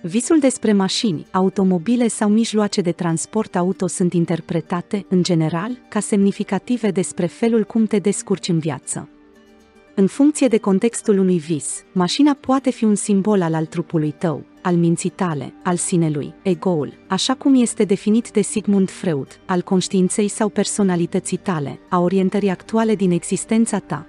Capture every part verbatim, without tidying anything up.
Visul despre mașini, automobile sau mijloace de transport auto sunt interpretate, în general, ca semnificative despre felul cum te descurci în viață. În funcție de contextul unui vis, mașina poate fi un simbol al, al trupului tău, al minții tale, al sinelui, ego-ul, așa cum este definit de Sigmund Freud, al conștiinței sau personalității tale, a orientării actuale din existența ta.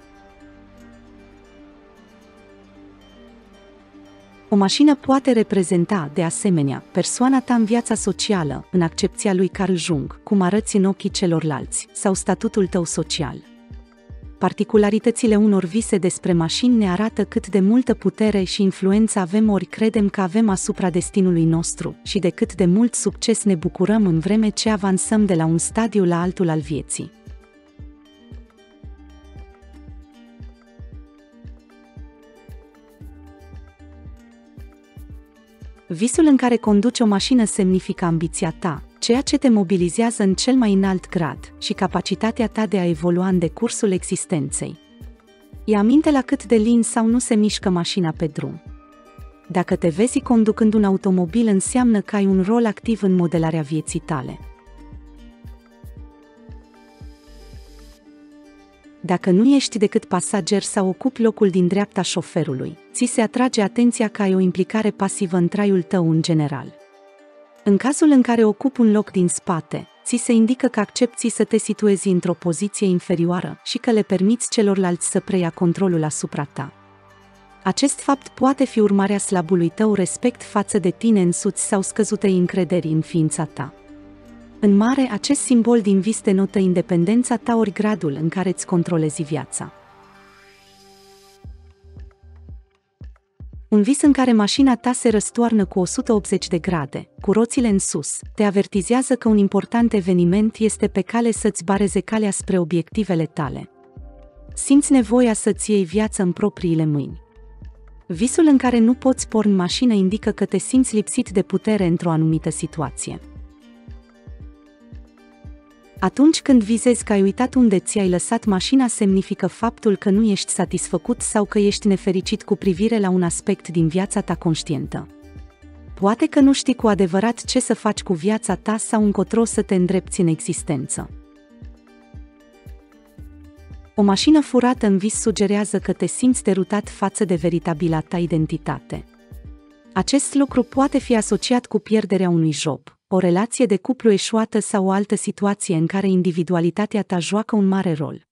O mașină poate reprezenta, de asemenea, persoana ta în viața socială, în accepția lui Carl Jung, cum arăți în ochii celorlalți, sau statutul tău social. Particularitățile unor vise despre mașini ne arată cât de multă putere și influență avem ori credem că avem asupra destinului nostru și de cât de mult succes ne bucurăm în vreme ce avansăm de la un stadiu la altul al vieții. Visul în care conduci o mașină semnifică ambiția ta, ceea ce te mobilizează în cel mai înalt grad și capacitatea ta de a evolua în decursul existenței. Ia aminte la cât de lin sau nu se mișcă mașina pe drum. Dacă te vezi conducând un automobil, înseamnă că ai un rol activ în modelarea vieții tale. Dacă nu ești decât pasager sau ocupi locul din dreapta șoferului, ți se atrage atenția că ai o implicare pasivă în traiul tău în general. În cazul în care ocupi un loc din spate, ți se indică că accepți să te situezi într-o poziție inferioară și că le permiți celorlalți să preia controlul asupra ta. Acest fapt poate fi urmarea slabului tău respect față de tine însuți sau scăzutei încrederi în ființa ta. În mare, acest simbol din vis denotă independența ta ori gradul în care îți controlezi viața. Un vis în care mașina ta se răstoarnă cu o sută optzeci de grade, cu roțile în sus, te avertizează că un important eveniment este pe cale să-ți bareze calea spre obiectivele tale. Simți nevoia să-ți iei viața în propriile mâini. Visul în care nu poți porni mașină indică că te simți lipsit de putere într-o anumită situație. Atunci când vizezi că ai uitat unde ți-ai lăsat mașina, semnifică faptul că nu ești satisfăcut sau că ești nefericit cu privire la un aspect din viața ta conștientă. Poate că nu știi cu adevărat ce să faci cu viața ta sau încotro să te îndrepți în existență. O mașină furată în vis sugerează că te simți derutat față de veritabila ta identitate. Acest lucru poate fi asociat cu pierderea unui job, o relație de cuplu eșuată sau o altă situație în care individualitatea ta joacă un mare rol.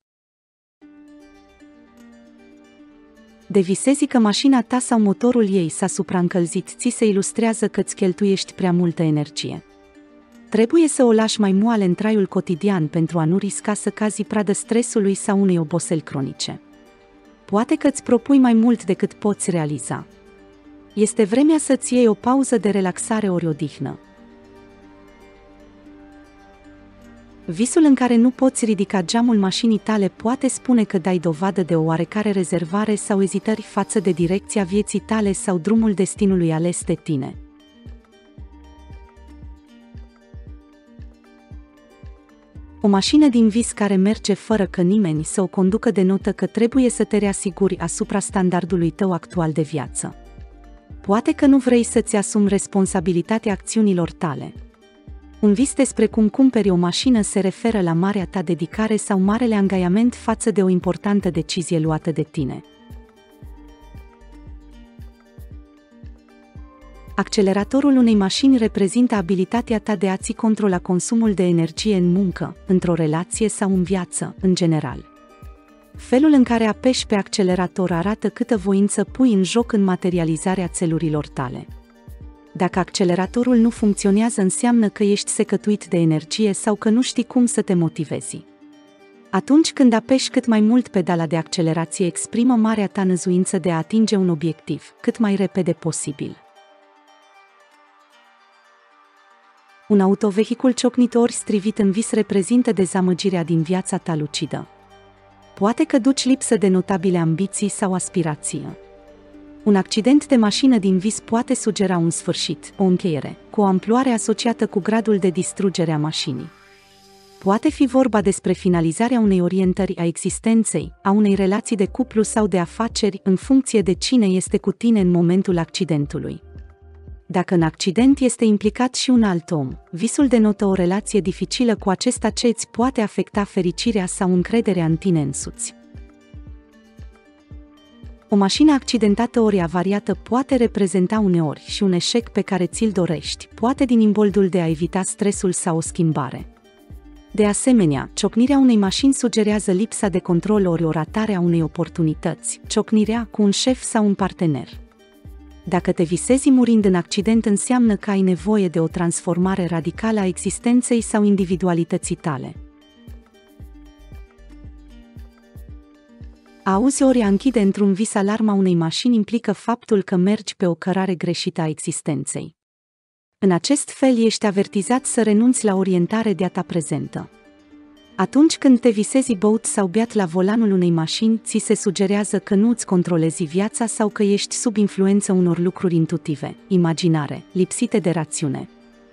De visezi că mașina ta sau motorul ei s-a supraîncălzit, ți se ilustrează că îți cheltuiești prea multă energie. Trebuie să o lași mai moale în traiul cotidian pentru a nu risca să cazi pradă stresului sau unei oboseli cronice. Poate că îți propui mai mult decât poți realiza. Este vremea să-ți iei o pauză de relaxare ori odihnă. Visul în care nu poți ridica geamul mașinii tale poate spune că dai dovadă de o oarecare rezervare sau ezitări față de direcția vieții tale sau drumul destinului ales de tine. O mașină din vis care merge fără că nimeni să o conducă denotă că trebuie să te reasiguri asupra standardului tău actual de viață. Poate că nu vrei să-ți asumi responsabilitatea acțiunilor tale. Un vis despre cum cumperi o mașină se referă la marea ta dedicare sau marele angajament față de o importantă decizie luată de tine. Acceleratorul unei mașini reprezintă abilitatea ta de a ți controla consumul de energie în muncă, într-o relație sau în viață, în general. Felul în care apeși pe accelerator arată câtă voință pui în joc în materializarea țelurilor tale. Dacă acceleratorul nu funcționează, înseamnă că ești secătuit de energie sau că nu știi cum să te motivezi. Atunci când apeși cât mai mult pedala de accelerație, exprimă marea ta năzuință de a atinge un obiectiv, cât mai repede posibil. Un autovehicul ciocnit ori strivit în vis reprezintă dezamăgirea din viața ta lucidă. Poate că duci lipsă de notabile ambiții sau aspirații. Un accident de mașină din vis poate sugera un sfârșit, o încheiere, cu o amploare asociată cu gradul de distrugere a mașinii. Poate fi vorba despre finalizarea unei orientări a existenței, a unei relații de cuplu sau de afaceri, în funcție de cine este cu tine în momentul accidentului. Dacă în accident este implicat și un alt om, visul denotă o relație dificilă cu acesta ce îți poate afecta fericirea sau încrederea în tine însuți. O mașină accidentată ori avariată poate reprezenta uneori și un eșec pe care ți-l dorești, poate din imboldul de a evita stresul sau o schimbare. De asemenea, ciocnirea unei mașini sugerează lipsa de control ori o ratare a unei oportunități, ciocnirea cu un șef sau un partener. Dacă te visezi murind în accident, înseamnă că ai nevoie de o transformare radicală a existenței sau individualității tale. A auzi ori a închide într-un vis alarma unei mașini implică faptul că mergi pe o cărare greșită a existenței. În acest fel ești avertizat să renunți la orientare de a ta prezentă. Atunci când te visezi băut sau beat la volanul unei mașini, ți se sugerează că nu îți controlezi viața sau că ești sub influența unor lucruri intuitive, imaginare, lipsite de rațiune.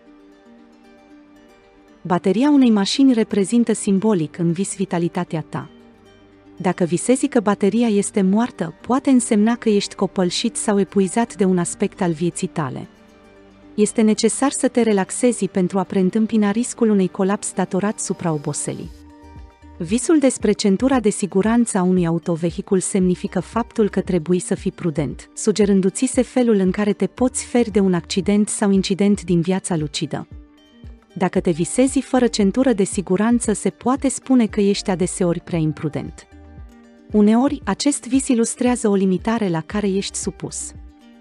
Bateria unei mașini reprezintă simbolic în vis vitalitatea ta. Dacă visezi că bateria este moartă, poate însemna că ești copălșit sau epuizat de un aspect al vieții tale. Este necesar să te relaxezi pentru a preîntâmpina riscul unui colaps datorat supraoboselii. Visul despre centura de siguranță a unui autovehicul semnifică faptul că trebuie să fii prudent, sugerându-ți felul în care te poți feri de un accident sau incident din viața lucidă. Dacă te visezi fără centură de siguranță, se poate spune că ești adeseori prea imprudent. Uneori, acest vis ilustrează o limitare la care ești supus.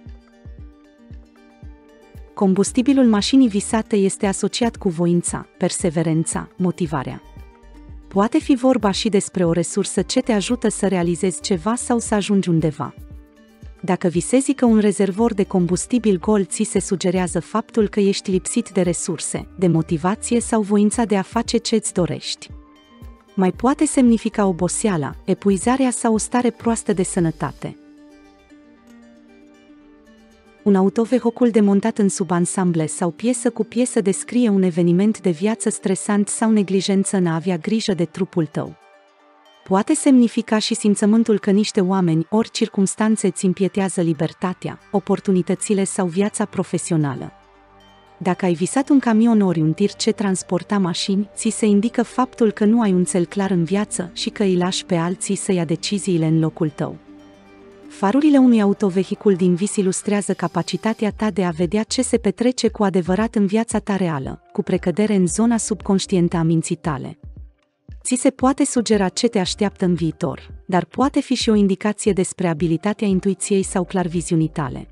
Combustibilul mașinii visate este asociat cu voința, perseverența, motivarea. Poate fi vorba și despre o resursă ce te ajută să realizezi ceva sau să ajungi undeva. Dacă visezi că un rezervor de combustibil gol, ți se sugerează faptul că ești lipsit de resurse, de motivație sau voința de a face ce-ți dorești. Mai poate semnifica oboseala, epuizarea sau o stare proastă de sănătate. Un autovehicul demontat în subansamble sau piesă cu piesă descrie un eveniment de viață stresant sau neglijență în a avea grijă de trupul tău. Poate semnifica și simțământul că niște oameni ori circumstanțe îți impietează libertatea, oportunitățile sau viața profesională. Dacă ai visat un camion ori un tir ce transporta mașini, ți se indică faptul că nu ai un cel clar în viață și că îi lași pe alții să ia deciziile în locul tău. Farurile unui autovehicul din vis ilustrează capacitatea ta de a vedea ce se petrece cu adevărat în viața ta reală, cu precădere în zona subconștientă a minții tale. Ți se poate sugera ce te așteaptă în viitor, dar poate fi și o indicație despre abilitatea intuiției sau clarviziunii tale.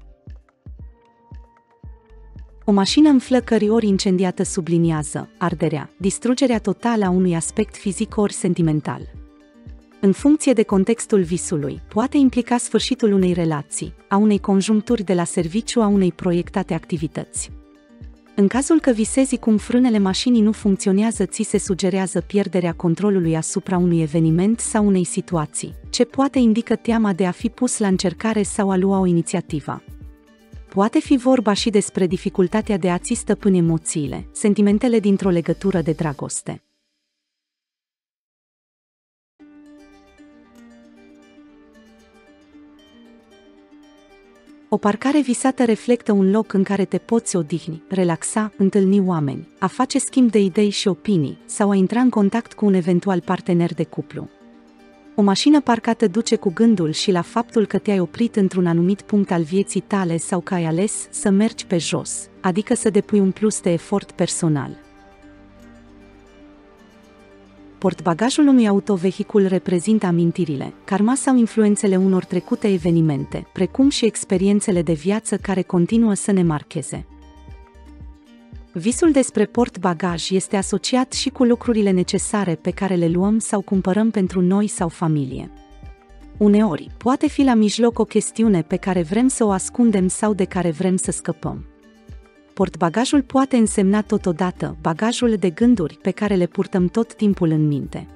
O mașină în flăcări ori incendiată subliniază arderea, distrugerea totală a unui aspect fizic ori sentimental. În funcție de contextul visului, poate implica sfârșitul unei relații, a unei conjuncturi de la serviciu, a unei proiectate activități. În cazul că visezi cum frânele mașinii nu funcționează, ți se sugerează pierderea controlului asupra unui eveniment sau unei situații, ce poate indică teama de a fi pus la încercare sau a lua o inițiativă. Poate fi vorba și despre dificultatea de a-ți stăpâni emoțiile, sentimentele dintr-o legătură de dragoste. O parcare visată reflectă un loc în care te poți odihni, relaxa, întâlni oameni, a face schimb de idei și opinii, sau a intra în contact cu un eventual partener de cuplu. O mașină parcată duce cu gândul și la faptul că te-ai oprit într-un anumit punct al vieții tale sau că ai ales să mergi pe jos, adică să depui un plus de efort personal. Portbagajul unui autovehicul reprezintă amintirile, karma sau influențele unor trecute evenimente, precum și experiențele de viață care continuă să ne marcheze. Visul despre portbagaj este asociat și cu lucrurile necesare pe care le luăm sau cumpărăm pentru noi sau familie. Uneori, poate fi la mijloc o chestiune pe care vrem să o ascundem sau de care vrem să scăpăm. Portbagajul poate însemna totodată bagajul de gânduri pe care le purtăm tot timpul în minte.